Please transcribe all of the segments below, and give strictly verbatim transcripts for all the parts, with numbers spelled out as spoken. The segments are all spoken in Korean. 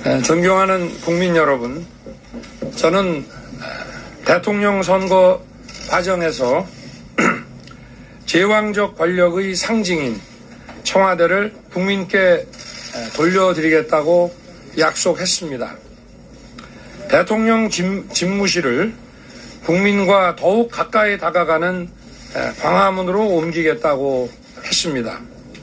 존경하는 국민 여러분, 저는 대통령 선거 과정에서 제왕적 권력의 상징인 청와대를 국민께 돌려드리겠다고 약속했습니다. 대통령 집무실을 국민과 더욱 가까이 다가가는 광화문으로 옮기겠다고 했습니다.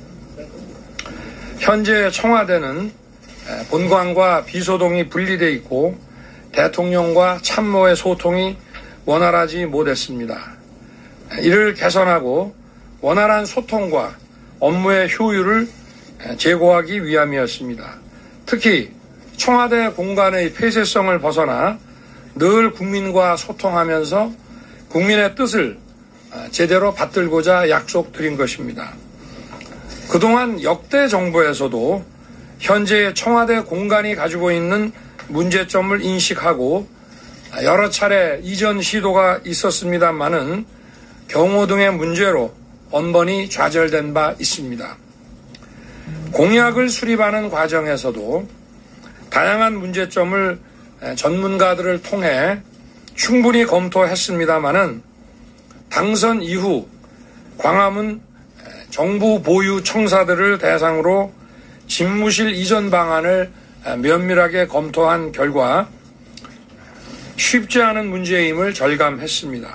현재 청와대는 본관과 비서동이 분리되어 있고 대통령과 참모의 소통이 원활하지 못했습니다. 이를 개선하고 원활한 소통과 업무의 효율을 제고하기 위함이었습니다. 특히 청와대 공간의 폐쇄성을 벗어나 늘 국민과 소통하면서 국민의 뜻을 제대로 받들고자 약속드린 것입니다. 그동안 역대 정부에서도 현재의 청와대 공간이 가지고 있는 문제점을 인식하고 여러 차례 이전 시도가 있었습니다만은 경호 등의 문제로 번번이 좌절된 바 있습니다. 공약을 수립하는 과정에서도 다양한 문제점을 전문가들을 통해 충분히 검토했습니다마는 당선 이후 광화문 정부 보유 청사들을 대상으로 집무실 이전 방안을 면밀하게 검토한 결과 쉽지 않은 문제임을 절감했습니다.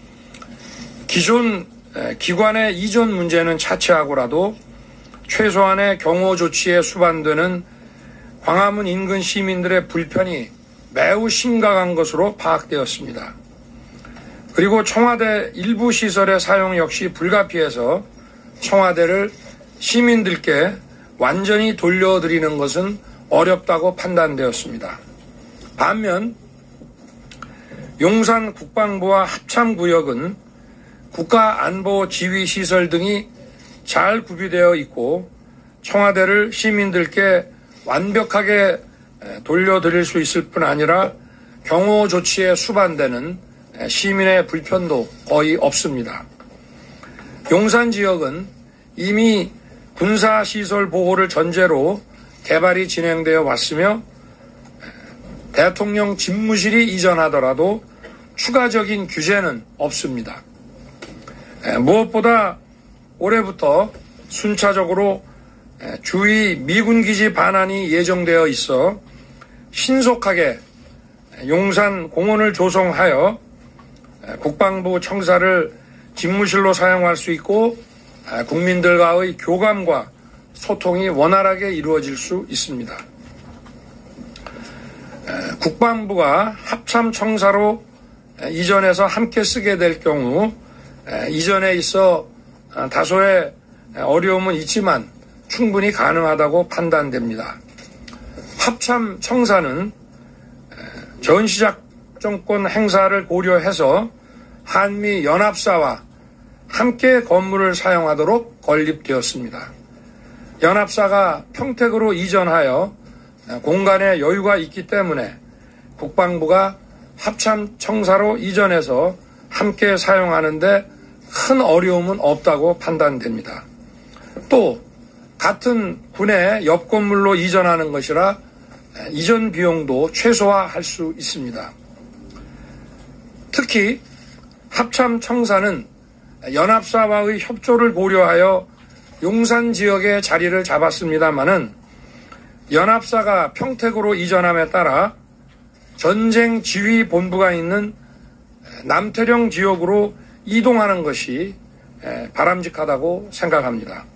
기존 기관의 이전 문제는 차치하고라도 최소한의 경호 조치에 수반되는 광화문 인근 시민들의 불편이 매우 심각한 것으로 파악되었습니다. 그리고 청와대 일부 시설의 사용 역시 불가피해서 청와대를 시민들께 완전히 돌려드리는 것은 어렵다고 판단되었습니다. 반면 용산 국방부와 합참구역은 국가안보지휘시설 등이 잘 구비되어 있고 청와대를 시민들께 완벽하게 돌려드릴 수 있을 뿐 아니라 경호 조치에 수반되는 시민의 불편도 거의 없습니다. 용산 지역은 이미 군사시설 보호를 전제로 개발이 진행되어 왔으며 대통령 집무실이 이전하더라도 추가적인 규제는 없습니다. 무엇보다 올해부터 순차적으로 주위 미군기지 반환이 예정되어 있어 신속하게 용산 공원을 조성하여 국방부 청사를 집무실로 사용할 수 있고 국민들과의 교감과 소통이 원활하게 이루어질 수 있습니다. 국방부가 합참청사로 이전해서 함께 쓰게 될 경우 이전에 있어 다소의 어려움은 있지만 충분히 가능하다고 판단됩니다. 합참청사는 전시작전권 행사를 고려해서 한미 연합사와 함께 건물을 사용하도록 건립되었습니다. 연합사가 평택으로 이전하여 공간에 여유가 있기 때문에 국방부가 합참청사로 이전해서 함께 사용하는데 큰 어려움은 없다고 판단됩니다. 또 같은 군의 옆 건물로 이전하는 것이라 이전 비용도 최소화할 수 있습니다. 특히 합참청사는 연합사와의 협조를 고려하여 용산 지역에 자리를 잡았습니다마는 연합사가 평택으로 이전함에 따라 전쟁 지휘 본부가 있는 남태령 지역으로 이동하는 것이 바람직하다고 생각합니다.